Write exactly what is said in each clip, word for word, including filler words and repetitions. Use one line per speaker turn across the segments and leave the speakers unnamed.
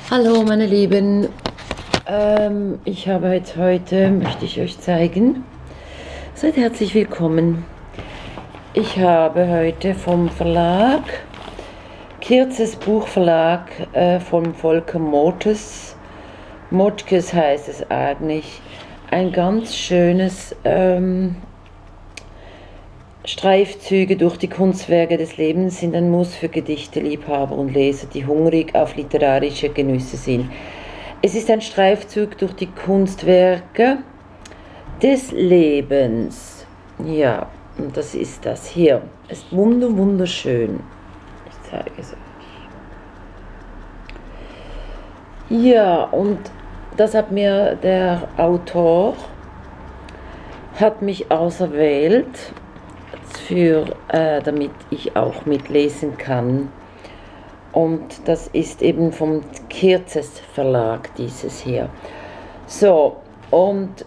Hallo meine Lieben, ähm, ich habe jetzt heute, möchte ich euch zeigen, seid herzlich willkommen. Ich habe heute vom Verlag, Kirzes Buchverlag äh, von Volker Mothes, Mottkes heißt es eigentlich, ein ganz schönes ähm, Streifzüge durch die Kunstwerke des Lebens sind ein Muss für Gedichteliebhaber und Leser, die hungrig auf literarische Genüsse sind. Es ist ein Streifzug durch die Kunstwerke des Lebens. Ja, und das ist das hier. Es ist wunder, wunderschön. Ich zeige es euch. Ja, und das hat mir der Autor, hat mich auserwählt, für, äh, damit ich auch mitlesen kann. Und das ist eben vom Kirzes Verlag, dieses hier. So, und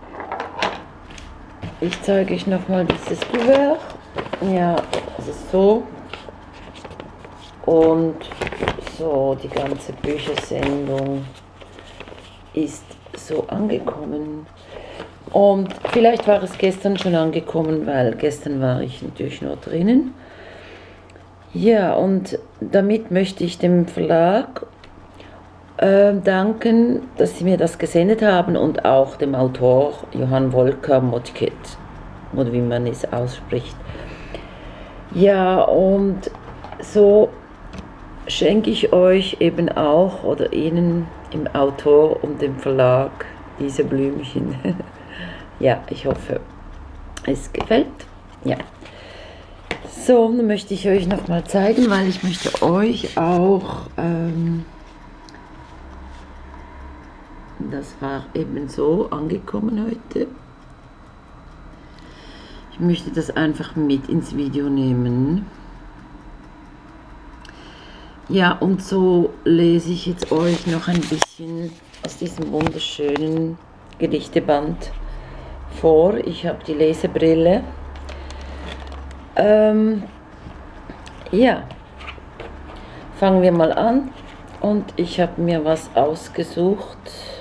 ich zeige euch nochmal dieses Kuvert. Ja, das ist so. Und so, die ganze Büchersendung ist so angekommen. Und vielleicht war es gestern schon angekommen, weil gestern war ich natürlich nur drinnen. Ja, und damit möchte ich dem Verlag äh, danken, dass sie mir das gesendet haben und auch dem Autor Johann Volker Mottkes, oder wie man es ausspricht. Ja, und so schenke ich euch eben auch, oder Ihnen, im Autor und dem Verlag, diese Blümchen. Ja, ich hoffe, es gefällt. Ja. So, dann möchte ich euch noch mal zeigen, weil ich möchte euch auch, ähm, das war eben so angekommen heute. Ich möchte das einfach mit ins Video nehmen. Ja, und so lese ich jetzt euch noch ein bisschen aus diesem wunderschönen Gedichteband vor. Ich habe die Lesebrille. Ähm, ja, fangen wir mal an. Und ich habe mir was ausgesucht.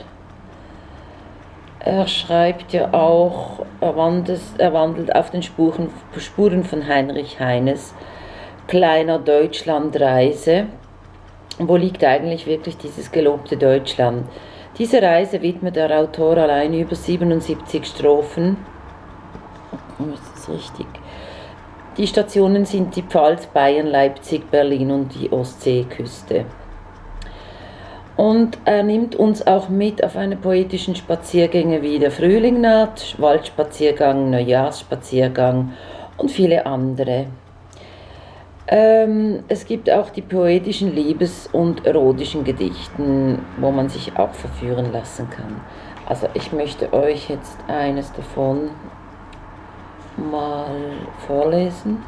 Er schreibt ja auch, er wandelt, er wandelt auf den Spuren, Spuren von Heinrich Heines kleiner Deutschlandreise. Wo liegt eigentlich wirklich dieses gelobte Deutschland? Diese Reise widmet der Autor allein über siebenundsiebzig Strophen. Ist das richtig? Die Stationen sind die Pfalz, Bayern, Leipzig, Berlin und die Ostseeküste. Und er nimmt uns auch mit auf eine poetischen Spaziergänge wie der Frühling naht, Waldspaziergang, Neujahrsspaziergang und viele andere. Ähm, es gibt auch die poetischen Liebes- und erotischen Gedichten, wo man sich auch verführen lassen kann. Also ich möchte euch jetzt eines davon mal vorlesen.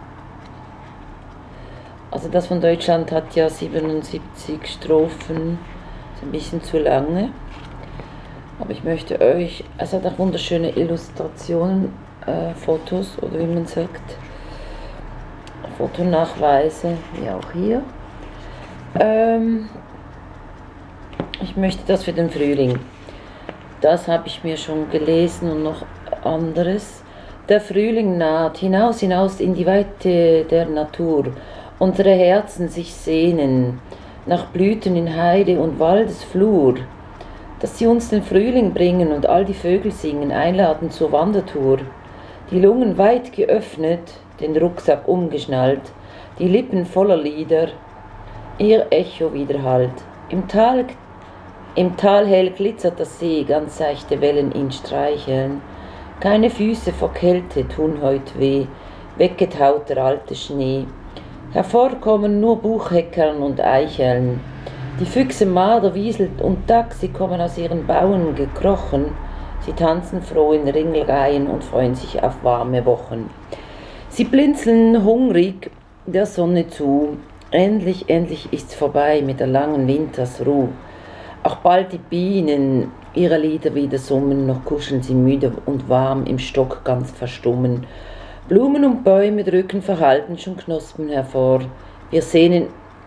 Also das von Deutschland hat ja siebenundsiebzig Strophen, ist ein bisschen zu lange. Aber ich möchte euch, es hat auch wunderschöne Illustrationen, äh, Fotos oder wie man sagt. Fotonachweise, wie auch hier. Ähm, ich möchte das für den Frühling. Das habe ich mir schon gelesen und noch anderes. Der Frühling naht, hinaus, hinaus in die Weite der Natur. Unsere Herzen sich sehnen nach Blüten in Heide und Waldesflur. Dass sie uns den Frühling bringen und all die Vögel singen, einladen zur Wandertour. Die Lungen weit geöffnet, den Rucksack umgeschnallt, die Lippen voller Lieder, ihr Echo widerhallt. Im Tal, im Tal hell glitzert das See, ganz seichte Wellen ihn streicheln. Keine Füße vor Kälte tun heut weh, weggetaut der alte Schnee. Hervorkommen nur Buchheckern und Eicheln. Die Füchse Marder, Wiesel und Dachs, sie kommen aus ihren Bauen gekrochen. Sie tanzen froh in Ringelreihen und freuen sich auf warme Wochen. Sie blinzeln hungrig der Sonne zu. Endlich, endlich ist's vorbei mit der langen Wintersruh. Auch bald die Bienen ihre Lieder wieder summen, noch kuscheln sie müde und warm im Stock ganz verstummen. Blumen und Bäume drücken verhalten schon Knospen hervor. Wir sehnen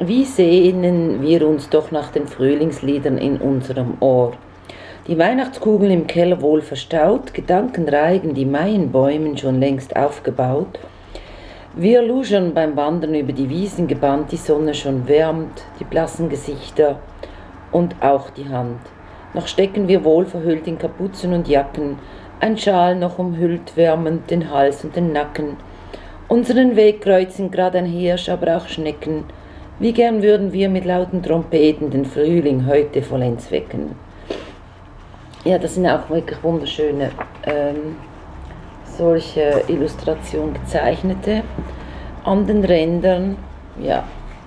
Wie sehnen wir uns doch nach den Frühlingsliedern in unserem Ohr. Die Weihnachtskugeln im Keller wohl verstaut, Gedankenreigen, die Maienbäumen schon längst aufgebaut. Wir luschern beim Wandern über die Wiesen gebannt, die Sonne schon wärmt, die blassen Gesichter und auch die Hand. Noch stecken wir wohl verhüllt in Kapuzen und Jacken, ein Schal noch umhüllt wärmend den Hals und den Nacken. Unseren Weg kreuzen grad ein Hirsch, aber auch Schnecken. Wie gern würden wir mit lauten Trompeten den Frühling heute vollends wecken. Ja, das sind auch wirklich wunderschöne ähm, solche Illustrationen gezeichnete an den Rändern. Ja.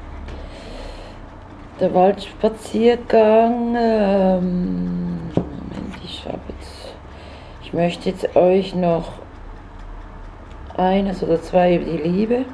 Der Waldspaziergang. Ähm, Moment, ich habe jetzt. Ich möchte jetzt euch noch eines oder zwei über die Liebe.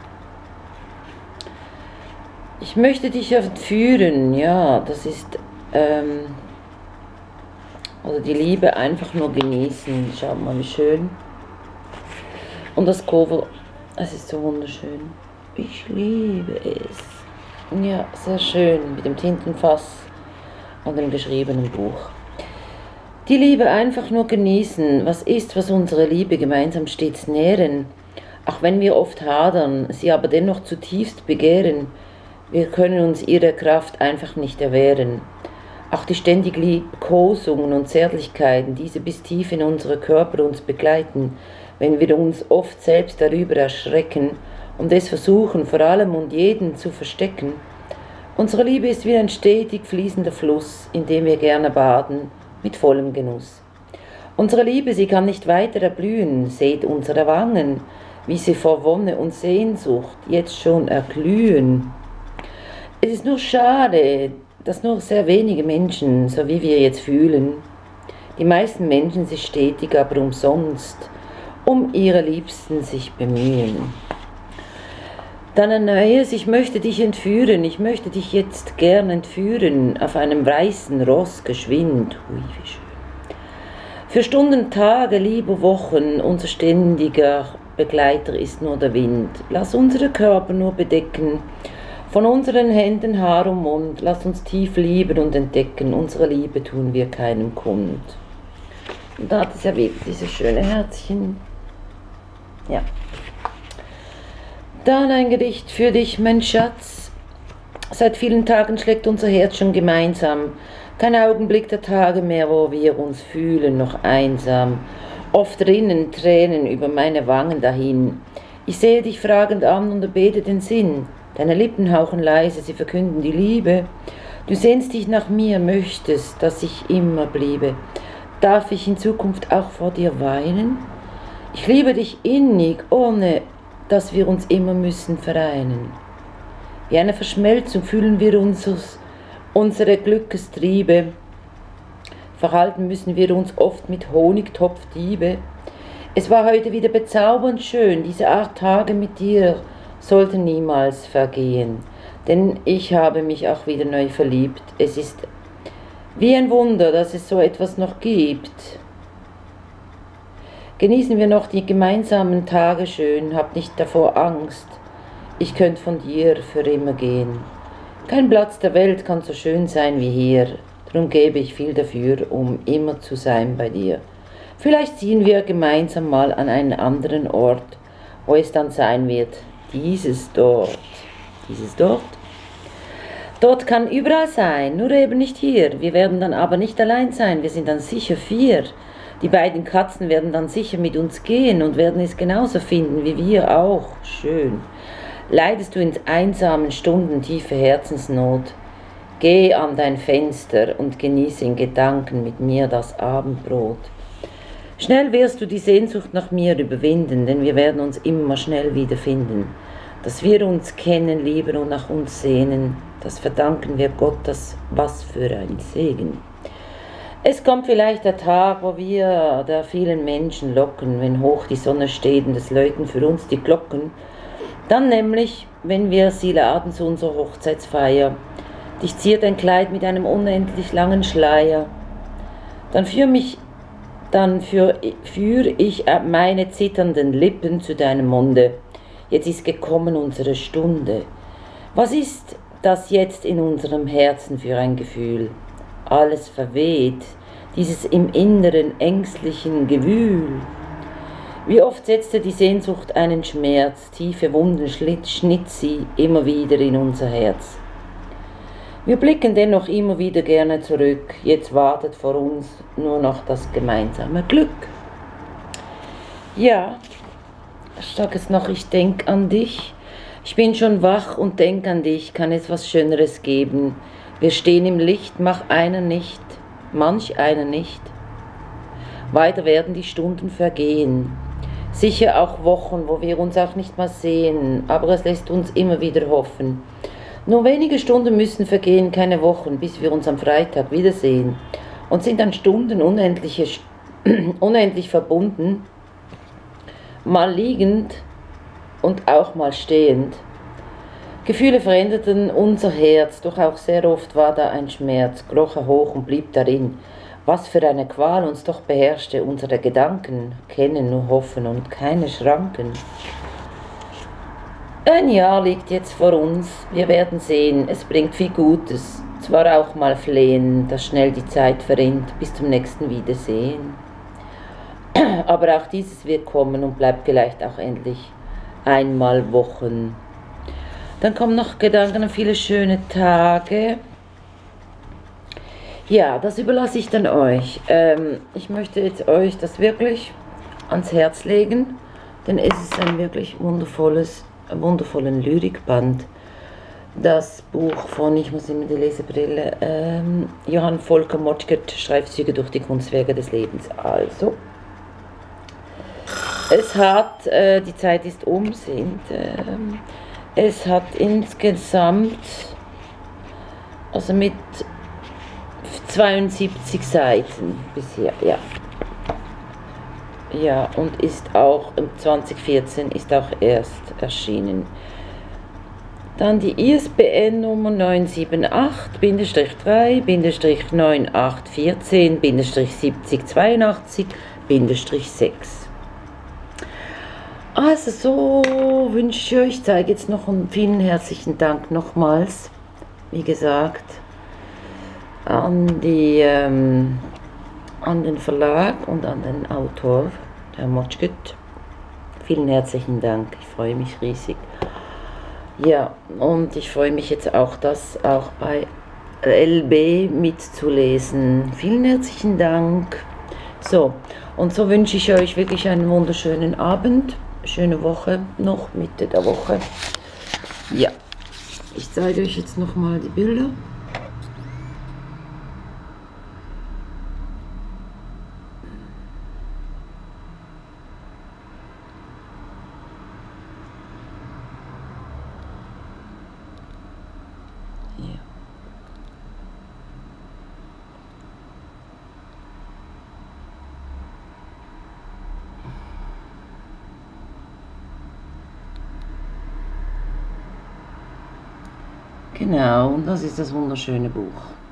Ich möchte dich entführen, ja, das ist. Ähm, Also die Liebe einfach nur genießen. Schaut mal, wie schön. Und das Cover, es ist so wunderschön. Ich liebe es. Ja, sehr schön. Mit dem Tintenfass und dem geschriebenen Buch. Die Liebe einfach nur genießen. Was ist, was unsere Liebe gemeinsam stets nähren? Auch wenn wir oft hadern, sie aber dennoch zutiefst begehren. Wir können uns ihrer Kraft einfach nicht erwehren. Auch die ständigen Liebkosungen und Zärtlichkeiten, diese bis tief in unsere Körper uns begleiten, wenn wir uns oft selbst darüber erschrecken und es versuchen, vor allem und jeden zu verstecken. Unsere Liebe ist wie ein stetig fließender Fluss, in dem wir gerne baden, mit vollem Genuss. Unsere Liebe, sie kann nicht weiter erblühen, seht unsere Wangen, wie sie vor Wonne und Sehnsucht jetzt schon erglühen. Es ist nur schade, dass nur sehr wenige Menschen, so wie wir jetzt fühlen, die meisten Menschen sich stetig, aber umsonst, um ihre Liebsten sich bemühen. Dann ein neues, ich möchte dich entführen, ich möchte dich jetzt gern entführen, auf einem weißen Ross geschwind. Hui, wie schön. Für Stunden, Tage, liebe Wochen, unser ständiger Begleiter ist nur der Wind. Lass unsere Körper nur bedecken, von unseren Händen Haar und Mund, lass uns tief lieben und entdecken, unsere Liebe tun wir keinem kund. Und da hat es ja wirklich dieses schöne Herzchen. Ja. Dann ein Gedicht für dich, mein Schatz. Seit vielen Tagen schlägt unser Herz schon gemeinsam. Kein Augenblick der Tage mehr, wo wir uns fühlen, noch einsam. Oft rinnen Tränen über meine Wangen dahin. Ich sehe dich fragend an und erbete den Sinn. Deine Lippen hauchen leise, sie verkünden die Liebe. Du sehnst dich nach mir, möchtest, dass ich immer bliebe. Darf ich in Zukunft auch vor dir weinen? Ich liebe dich innig, ohne dass wir uns immer müssen vereinen. Wie eine Verschmelzung fühlen wir uns unsere Glückestriebe. Verhalten müssen wir uns oft mit Honigtopfdiebe. Es war heute wieder bezaubernd schön, diese acht Tage mit dir sollten niemals vergehen, denn ich habe mich auch wieder neu verliebt. Es ist wie ein Wunder, dass es so etwas noch gibt. Genießen wir noch die gemeinsamen Tage schön, hab nicht davor Angst, ich könnte von dir für immer gehen. Kein Platz der Welt kann so schön sein wie hier, drum gebe ich viel dafür, um immer zu sein bei dir. Vielleicht ziehen wir gemeinsam mal an einen anderen Ort, wo es dann sein wird. Dieses dort, dieses dort. Dort kann überall sein, nur eben nicht hier. Wir werden dann aber nicht allein sein, wir sind dann sicher vier. Die beiden Katzen werden dann sicher mit uns gehen und werden es genauso finden wie wir auch. Schön. Leidest du in einsamen Stunden tiefe Herzensnot, geh an dein Fenster und genieße in Gedanken mit mir das Abendbrot. Schnell wirst du die Sehnsucht nach mir überwinden, denn wir werden uns immer schnell wiederfinden. Dass wir uns kennen, lieben und nach uns sehnen, das verdanken wir Gott, das was für ein Segen. Es kommt vielleicht der Tag, wo wir der vielen Menschen locken, wenn hoch die Sonne steht und es läuten für uns die Glocken. Dann nämlich, wenn wir sie laden zu unserer Hochzeitsfeier, dich ziert ein Kleid mit einem unendlich langen Schleier, dann führ mich Dann führe führ ich meine zitternden Lippen zu deinem Munde. Jetzt ist gekommen unsere Stunde. Was ist, das jetzt in unserem Herzen für ein Gefühl? Alles verweht, dieses im Inneren ängstlichen Gewühl. Wie oft setzte die Sehnsucht einen Schmerz, tiefe Wunden schnitt sie immer wieder in unser Herz. Wir blicken dennoch immer wieder gerne zurück, jetzt wartet vor uns nur noch das gemeinsame Glück. Ja, ich sage es noch, ich denk an dich. Ich bin schon wach und denk an dich, kann es was Schöneres geben. Wir stehen im Licht, mach einer nicht, manch einer nicht. Weiter werden die Stunden vergehen. Sicher auch Wochen, wo wir uns auch nicht mal sehen, aber es lässt uns immer wieder hoffen. Nur wenige Stunden müssen vergehen, keine Wochen, bis wir uns am Freitag wiedersehen. Und sind dann Stunden unendliche, unendlich verbunden, mal liegend und auch mal stehend. Gefühle veränderten unser Herz, doch auch sehr oft war da ein Schmerz, kroch er hoch und blieb darin. Was für eine Qual uns doch beherrschte, unsere Gedanken kennen nur Hoffen und keine Schranken. Ein Jahr liegt jetzt vor uns, wir werden sehen, es bringt viel Gutes, zwar auch mal flehen, dass schnell die Zeit verrinnt, bis zum nächsten Wiedersehen. Aber auch dieses wird kommen und bleibt vielleicht auch endlich einmal Wochen. Dann kommen noch Gedanken an viele schöne Tage. Ja, das überlasse ich dann euch. Ähm, ich möchte jetzt euch das wirklich ans Herz legen, denn es ist ein wirklich wundervolles, wundervollen Lyrikband. Das Buch von, ich muss immer die Lesebrille, ähm, Johann Volker Motschgert, Schreibzüge durch die Kunstwerke des Lebens. Also, es hat, äh, die Zeit ist um, sind, ähm, es hat insgesamt, also mit zweiundsiebzig Seiten bisher, ja. Ja, und ist auch im zwanzig vierzehn ist auch erst erschienen. Dann die I S B N Nummer neun sieben acht drei neun acht eins vier siebzig zweiundachtzig sechs. Also so wünsche ich euch, ich zeige jetzt noch einen vielen herzlichen Dank nochmals, wie gesagt, an, die, ähm, an den Verlag und an den Autor, Herr Motschgert. Vielen herzlichen Dank, ich freue mich riesig. Ja, und ich freue mich jetzt auch, das auch bei L B mitzulesen. Vielen herzlichen Dank. So, und so wünsche ich euch wirklich einen wunderschönen Abend, schöne Woche, noch Mitte der Woche. Ja, ich zeige euch jetzt nochmal die Bilder. Genau, und das ist das wunderschöne Buch.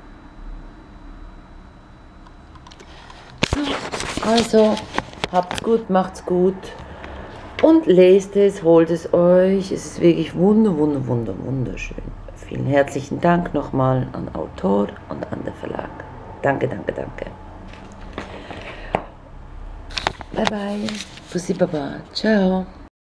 So, also, habt's gut, macht's gut und lest es, holt es euch. Es ist wirklich wunder, wunder, wunder, wunderschön. Vielen herzlichen Dank nochmal an Autor und an den Verlag. Danke, danke, danke. Bye, bye. Pussy, Baba. Ciao.